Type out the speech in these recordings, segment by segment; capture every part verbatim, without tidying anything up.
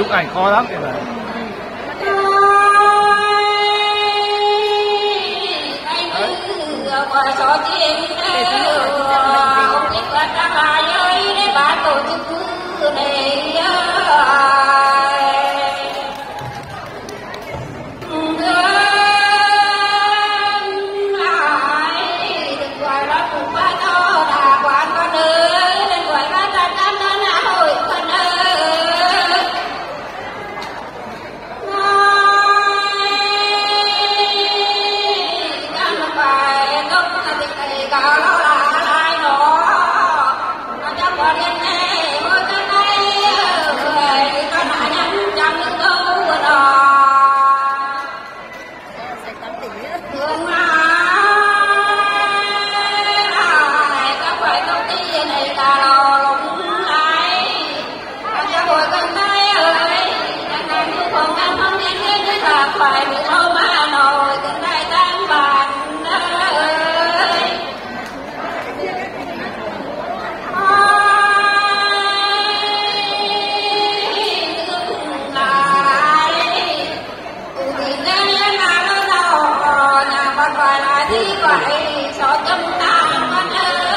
chụp ảnh khó lắm kìa. Ngoài số tiền ông chỉ có trăm hai ơi để bà tổ chức cứ này phải bị thâu mà nồi từng đại tan bàn ơi lại vì đây là nó đâu nhà bà gọi là thi vậy sợ tâm tan con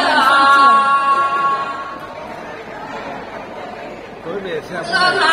Tối về xem.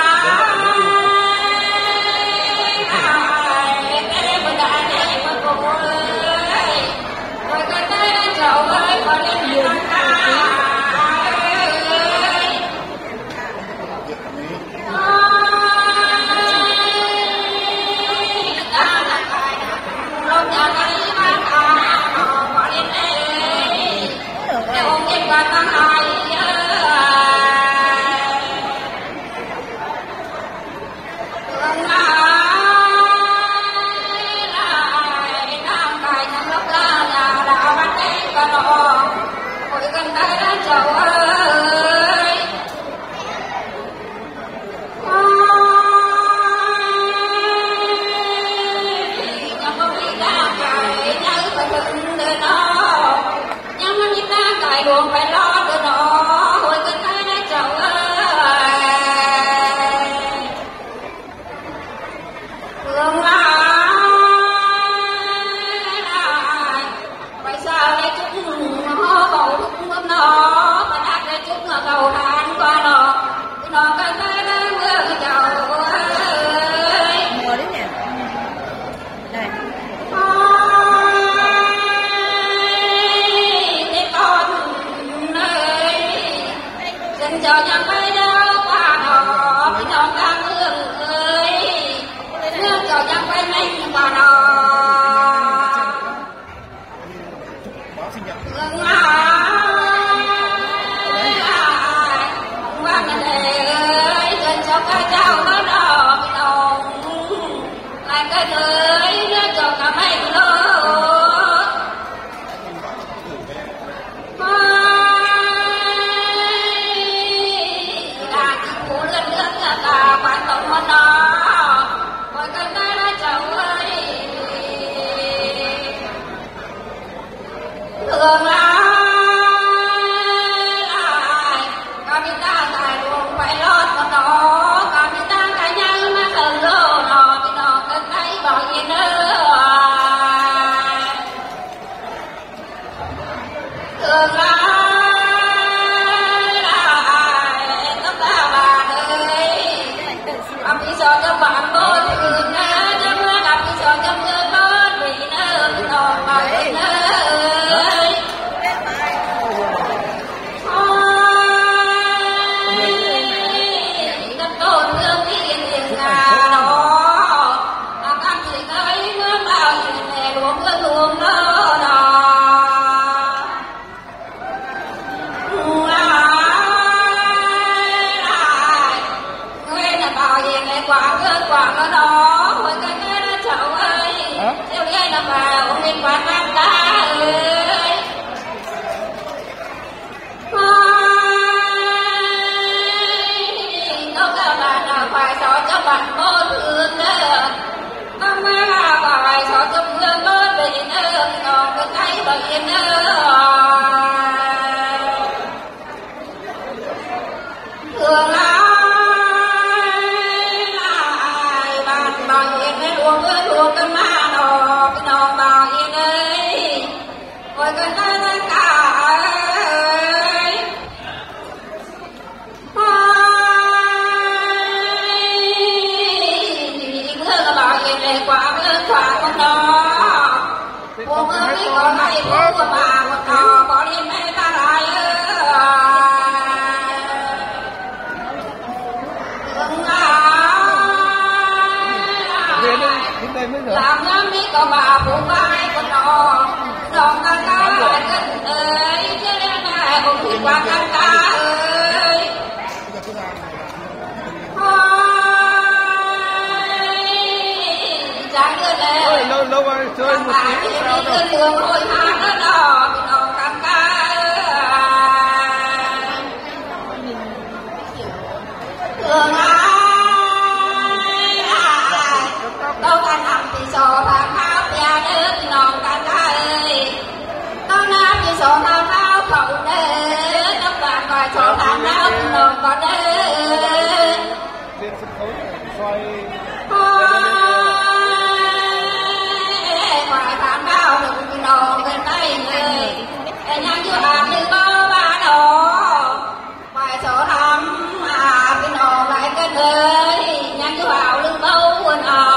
luôn phải lo từ nó hồi cái cái chậu ơi thương ai tại sao đây chúng nó cầu thúc nó mà đặt đây chúng nó cầu than qua nó nó cái cái đó mưa chậu ơi mùa đấy nè đây cho nhau bay đâu qua nó với non ca hương ơi cho nhau bay mình qua nó hương ai qua nhà này ơi trên cho ca cháu nó đỏ bị nồng lại cái đời nó cho cả mấy nó phải tổng hơn đó mọi cái ta đã chậu ơi thường ai có biết ta tài luôn phải lót con đó có biết ta cả nhân mà thường lô nó thì nó cần thấy bao nhiêu nữa thường ai làm lý do cho bạn tôi thì người ta cho nó làm lý do cho người nó vì nó nó mà người nó ơi các tôi thương thiên tiền là đó là các chị thấy nó bao nhiêu nè luôn cái luôn đó đó quả cơ quả nó đó hồi cái cái đó chậu ơi theo cái nó vào ông nên quả mang ta ơi nó cả bạn nào phải cho cho bạn có thương nữa nó mà phải cho cho thương nó về nữa nó cứ thấy bởi nữa thương của bà một cò bỏ lên mẹ ta lại làm nhắm đi có bà phụ vai con đò đòn ca ca lại gần ơi chứ lên này cũng thì qua ca ca ơi chẳng cơ lệ lâu lâu rồi chơi một tí sao đâu đường hồi hạ đó đò đòn ca ca đường đâu ta nằm thì sổ thang tháo nhà nước non ta ta ơi đâu nằm thì sổ thang tháo cậu đế đâu ta coi sổ thang tháo non có đế lên sân khấu xoay ngoài thang tháo đừng non bên tay người nhang chưa làm như bao ba đồ ngoài sổ thang à cái non lại cái nơi nhang chưa vào lưng bao quên à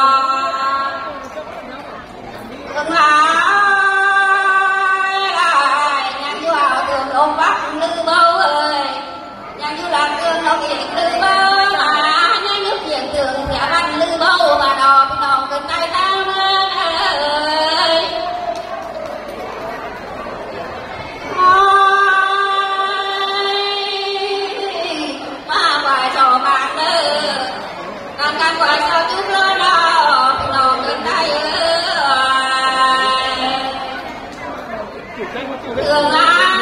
Hãy Đường ai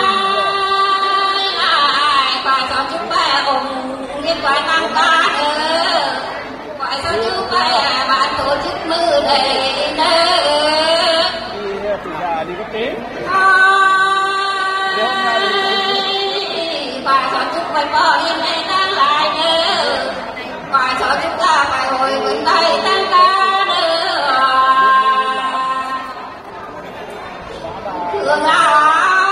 ai bài sao chúng ta cùng nghiên bài tăng ca nữa bài sao chúng ta bạn tổ chức mưa đầy nữa đi từ nhà đi cấp tế bài sao chúng ta bỏ yên này đang lại nữa bài sao chúng ta phải hồi vững tay tăng ca nữa đường ai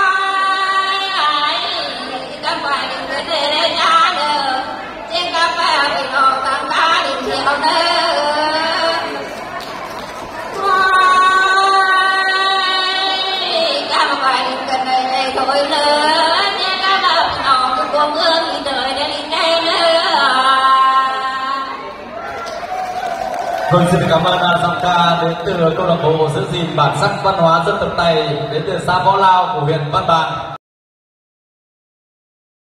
Vâng, xin cảm ơn giọng ca đến từ câu lạc bộ giữ gìn bản sắc văn hóa dân tộc Tày đến từ xã Võ Lao của huyện Văn Bàn.